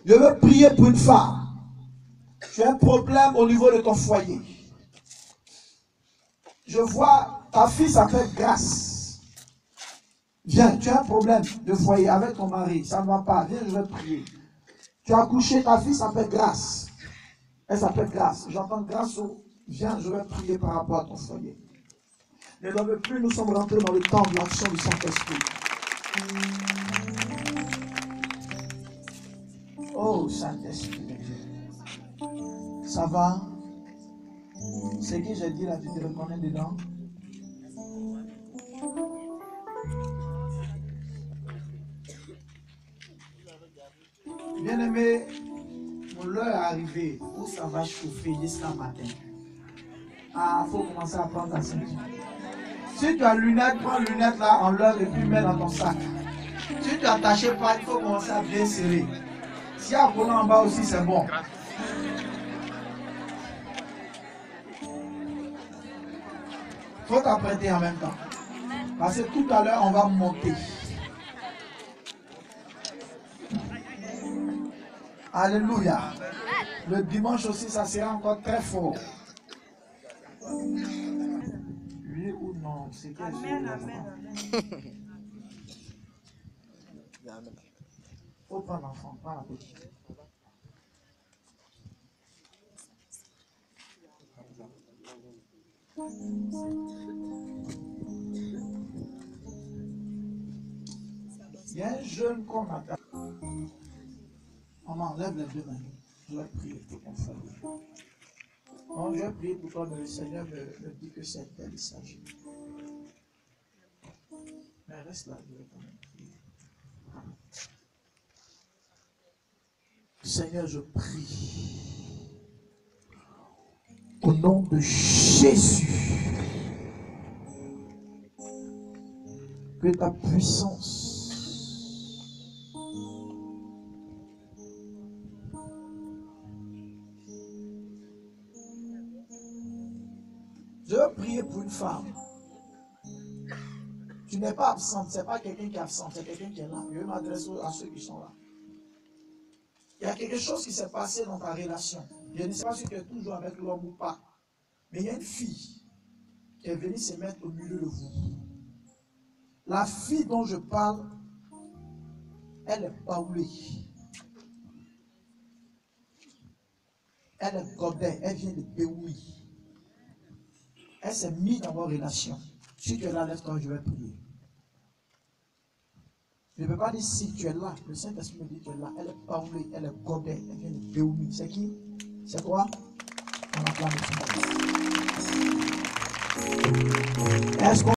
Je veux prier pour une femme. Tu as un problème au niveau de ton foyer. Je vois ta fille s'appelle Grâce. Viens, tu as un problème de foyer avec ton mari. Ça ne va pas. Viens, je vais prier. Tu as accouché, ta fille s'appelle Grâce. Elle s'appelle Grâce. J'entends Grâce. Viens, je vais prier par rapport à ton foyer. Ne l'avez plus, nous sommes rentrés dans le temps de l'action du Saint-Esprit. Oh, Saint-Esprit de Dieu. Ça va? C'est qui j'ai dit là, tu te reconnais dedans? Bien-aimé, l'heure est arrivée où ça va chauffer jusqu'à matin. Ah, il faut commencer à prendre ta ceinture. Si tu as lunettes, prends lunettes là, enlève et puis mets dans ton sac. Si tu as attaché pas, il faut commencer à bien serrer. S'il y a un collant en bas aussi, c'est bon. Il faut t'apprêter en même temps. Parce que tout à l'heure, on va monter. Alléluia. Le dimanche aussi, ça sera encore très fort. Oui ou non, c'est quel jour? Amen. Faut prendre l'enfant, pas la petite. Il y a un jeune qu'on attend. Maman, lève les deux mains. Je vais prier pour ton frère. Non, je vais prier pour toi, mais le Seigneur me dit que c'est elle il s'agit. Mais reste là, je vais quand même prier. Seigneur, je prie. Au nom de Jésus. Que ta puissance je veux prier pour une femme. Tu n'es pas absente, ce n'est pas quelqu'un qui est absent, c'est quelqu'un qui est là. Je vais m'adresser à ceux qui sont là. Il y a quelque chose qui s'est passé dans ta relation. Je ne sais pas si tu es toujours avec l'homme ou pas. Mais il y a une fille qui est venue se mettre au milieu de vous. La fille dont je parle, elle est baoulée. Elle est godet, elle vient de Béoui. Elle s'est mise dans vos relations. Si tu es là, lève-toi, je vais prier. Je ne peux pas dire si tu es là. Le Saint-Esprit me dit que tu es là. Elle est baoulée, elle est godet, elle vient de Béoui. C'est qui? C'est toi? On acclame le Saint-Esprit. Est-ce qu'on